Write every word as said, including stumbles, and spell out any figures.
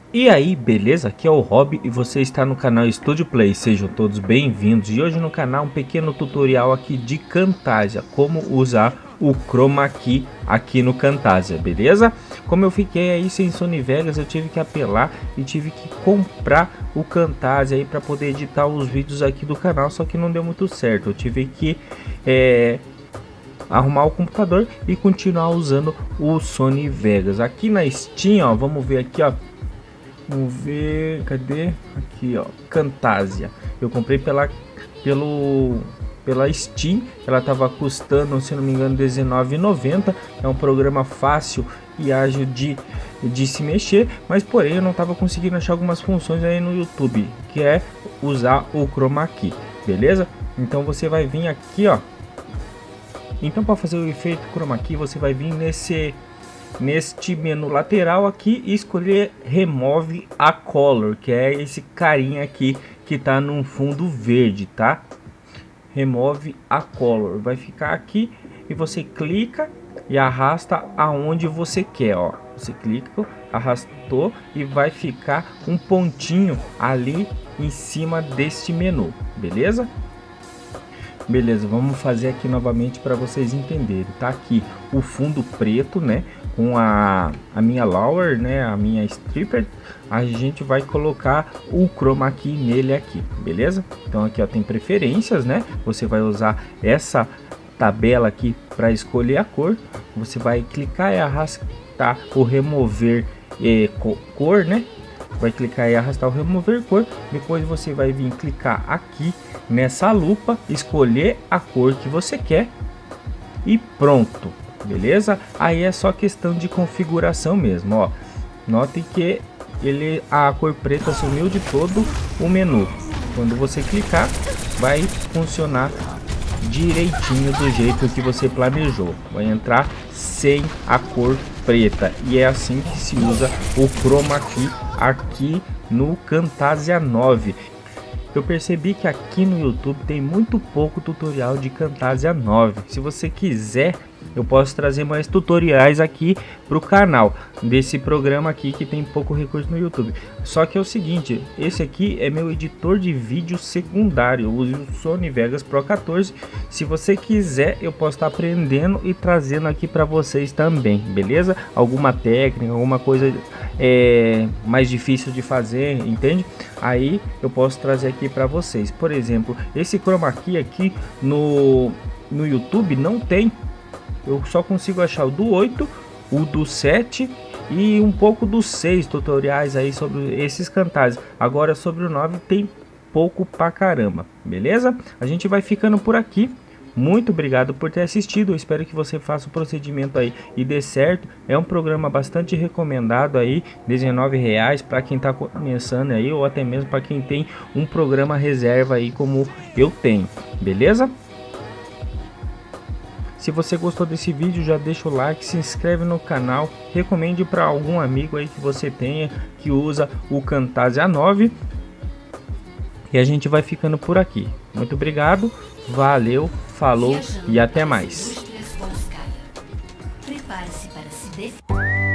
E aí, beleza? Aqui é o Rob e você está no canal Studio Play. Sejam todos bem-vindos. E hoje no canal um pequeno tutorial aqui de Camtasia, como usar o Chroma Key aqui no Camtasia, beleza? Como eu fiquei aí sem Sony Vegas, eu tive que apelar e tive que comprar o Camtasia aí para poder editar os vídeos aqui do canal, só que não deu muito certo. Eu tive que é, arrumar o computador e continuar usando o Sony Vegas. Aqui na Steam, ó, vamos ver aqui, ó. Vamos ver, cadê? Aqui, ó, Camtasia. Eu comprei pela pelo pela Steam. Ela tava custando, se não me engano, dezenove reais e noventa centavos. É um programa fácil e ágil de de se mexer, mas porém eu não tava conseguindo achar algumas funções aí no YouTube, que é usar o Chroma Key, beleza? Então você vai vir aqui, ó. Então para fazer o efeito Chroma Key, você vai vir nesse neste menu lateral aqui e escolher Remove a Color, que é esse carinha aqui que tá num fundo verde, tá? Remove a Color, vai ficar aqui e você clica e arrasta aonde você quer, ó. Você clica, arrastou e vai ficar um pontinho ali em cima deste menu, beleza? Beleza, vamos fazer aqui novamente para vocês entenderem. Tá aqui o fundo preto, né? Com a, a minha Lower, né? A minha Stripper. A gente vai colocar o Chroma Key nele aqui, beleza? Então aqui, ó, tem preferências, né? Você vai usar essa tabela aqui para escolher a cor. Você vai clicar e arrastar o remover eh, cor, né? Vai clicar e arrastar o remover cor. Depois você vai vir clicar aqui nessa lupa, escolher a cor que você quer e pronto, beleza? Aí é só questão de configuração mesmo, ó. Note que ele a cor preta sumiu de todo o menu. Quando você clicar, vai funcionar direitinho do jeito que você planejou. Vai entrar sem a cor preta e é assim que se usa o Chroma Key aqui no Camtasia nove. Eu percebi que aqui no YouTube tem muito pouco tutorial de Camtasia nove. Se você quiser, eu posso trazer mais tutoriais aqui para o canal desse programa aqui que tem pouco recurso no YouTube. Só que é o seguinte, esse aqui é meu editor de vídeo secundário. Eu uso o Sony Vegas Pro quatorze. Se você quiser, eu posso estar aprendendo e trazendo aqui para vocês também, beleza? Alguma técnica, alguma coisa é, mais difícil de fazer, entende? Aí eu posso trazer aqui para vocês. Por exemplo, esse Chroma Key aqui no, no YouTube não tem. Eu só consigo achar o do oito, o do sete e um pouco do seis tutoriais aí sobre esses Camtasia. Agora sobre o nove tem pouco pra caramba, beleza? A gente vai ficando por aqui. Muito obrigado por ter assistido. Eu espero que você faça o procedimento aí e dê certo. É um programa bastante recomendado aí, dezenove reais para quem está começando aí, ou até mesmo para quem tem um programa reserva aí como eu tenho, beleza? Se você gostou desse vídeo, já deixa o like, se inscreve no canal, recomende para algum amigo aí que você tenha que usa o Camtasia nove. E a gente vai ficando por aqui. Muito obrigado, valeu, falou e até mais. Prepare-se para se defender.